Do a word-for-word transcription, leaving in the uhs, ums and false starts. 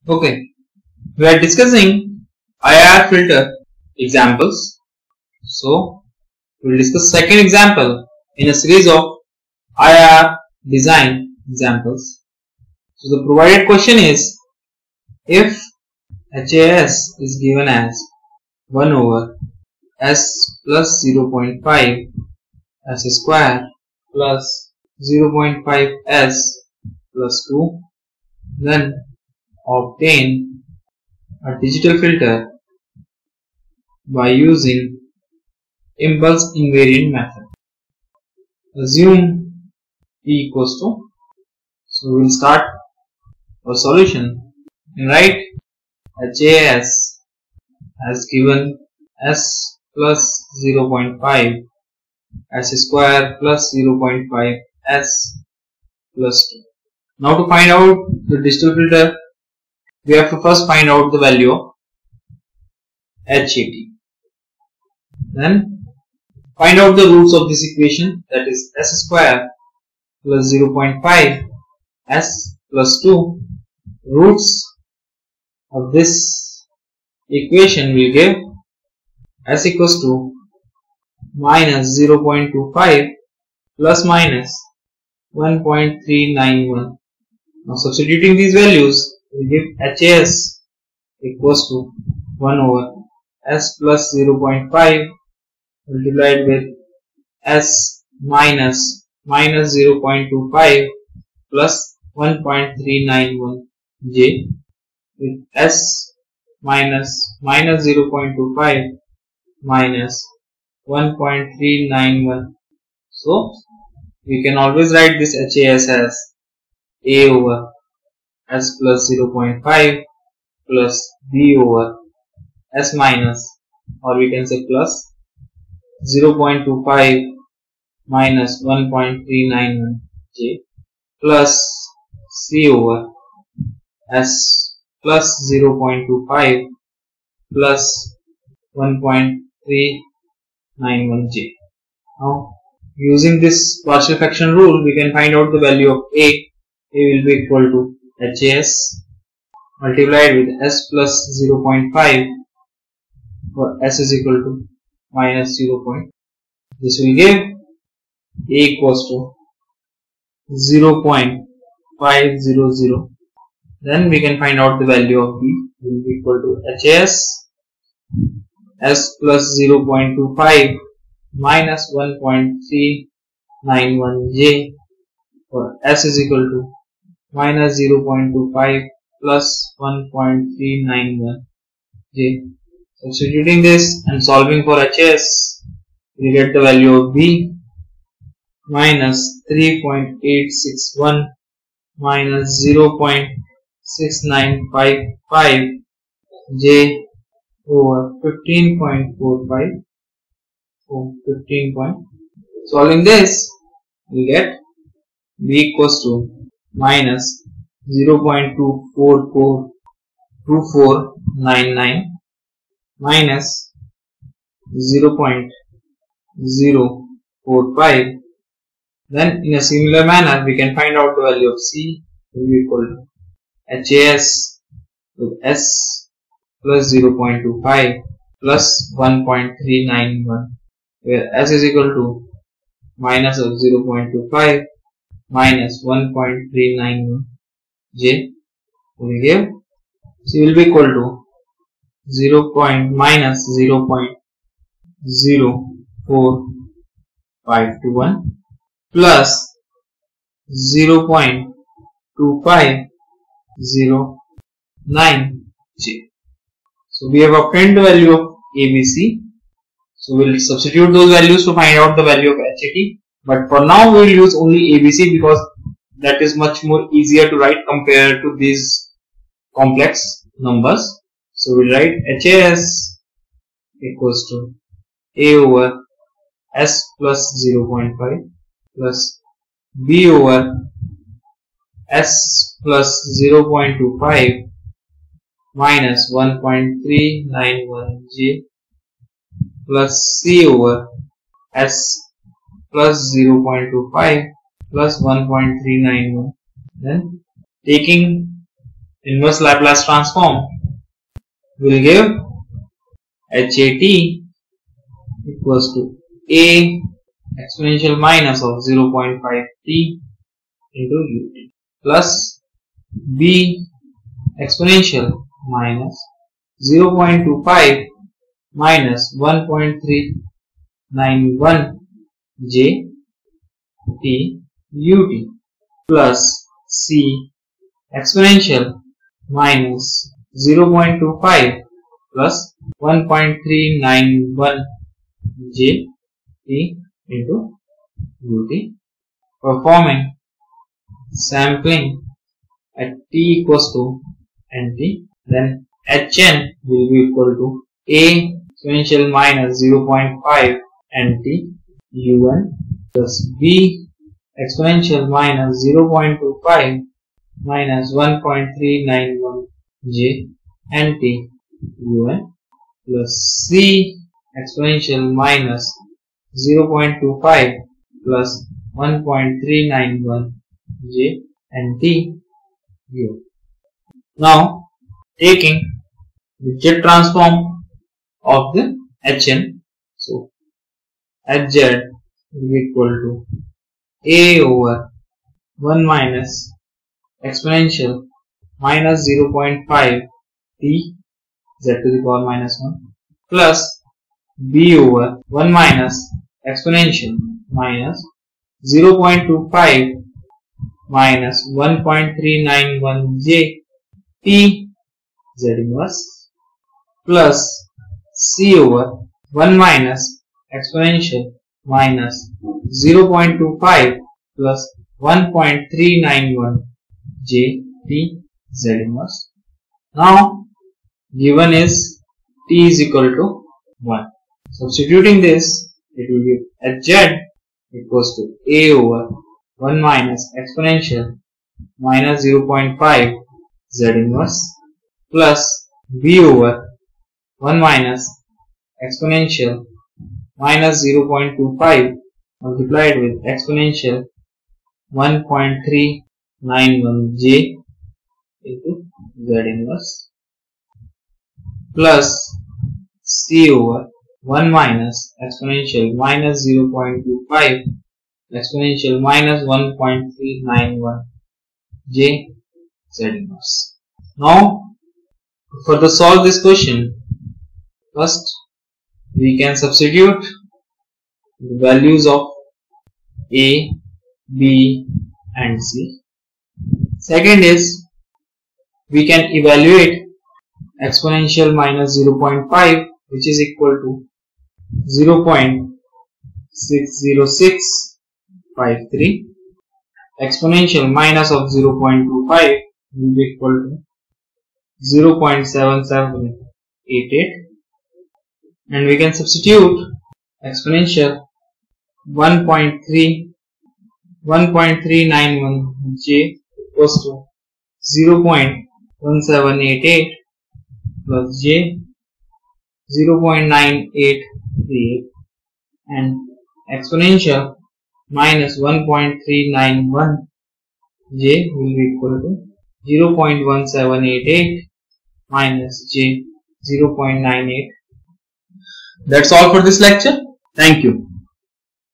Okay, we are discussing I R filter examples. So, we will discuss second example in a series of I R design examples. So, the provided question is, if H A S is given as one over S plus zero point five S square plus zero point five S plus two, then obtain a digital filter by using impulse invariant method. Assume P equals to, so we will start our solution and write H A S as given S plus zero point five S square plus zero point five S plus two. Now to find out the digital filter, we have to first find out the value of H A T. Then find out the roots of this equation, that is S square plus zero point five S plus two. Roots of this equation will give S equals to minus zero point two five plus minus one point three nine one. Now substituting these values will give H A S equals to one over S plus zero point five multiplied with S minus minus zero point two five plus one point three nine one J with S minus minus zero point two five minus one point three nine one. So we can always write this H A S as A over S plus zero point five plus B over S minus, or we can say plus zero point two five minus one point three nine one J plus C over S plus zero point two five plus one point three nine one J. Now using this partial fraction rule, we can find out the value of A. A will be equal to H A S multiplied with S plus zero point five, for S is equal to minus zero point. This will give A equals to zero point five zero zero. Then we can find out the value of B will be equal to H A S S plus zero point two five minus one point three nine one J, for S is equal to minus zero point two five plus one point three nine one J. Substituting this and solving for H A S, we get the value of B minus three point eight six one minus zero point six nine five five J over fifteen point four five. So fifteen point. Solving this, we get B equals to minus zero point two four four two four nine nine minus zero point zero four five. Then in a similar manner, we can find out the value of C will be equal to H A S with S plus zero point two five plus one point three nine one, where S is equal to minus of zero point two five minus one point three nine one J. We give C will be equal to zero point minus zero point zero four five two one plus zero point two five zero nine J. So we have obtained the value of A B C. So we will substitute those values to find out the value of H A T. But for now we will use only A B C because that is much more easier to write compared to these complex numbers. So we will write H A S equals to A over S plus zero point five plus B over S plus zero point two five minus one point three nine one J plus C over S plus zero point two five plus one point three nine one. Then taking inverse Laplace transform will give H A T equals to A exponential minus of zero point five t into U T plus B exponential minus zero point two five minus one point three nine one J T U T plus C exponential minus zero point two five plus one point three nine one J T into U T, performing sampling at t equals to nt, then Hn will be equal to A exponential minus zero point five nt un plus B exponential minus zero point two five minus one point three nine one j nt un plus C exponential minus zero point two five plus one point three nine one j nt u. Now taking the jet transform of the Hn, so Hz will be equal to A over one minus exponential minus zero point five t z to the power minus one plus B over one minus exponential minus zero point two five minus one point three nine one j t z inverse plus C over one minus exponential minus zero point two five plus one point three nine one j t z inverse. Now given is t is equal to one. Substituting this, it will give Hz equals to A over one minus exponential minus zero point five z inverse plus B over one minus exponential minus zero point two five multiplied with exponential one point three nine one j into z inverse plus C over one minus exponential minus zero point two five exponential minus one point three nine one j z inverse. Now to further solve this question, first we can substitute the values of A, B and C. Second is we can evaluate exponential minus zero point five, which is equal to zero point six zero six five three. Exponential minus of zero point two five will be equal to zero point seven seven eight eight, and we can substitute exponential one point three nine one j equals to zero point one seven eight eight plus j zero point nine eight three eight, and exponential minus one point three nine one j will be equal to zero point one seven eight eight minus j zero point nine eight. That's all for this lecture. Thank you.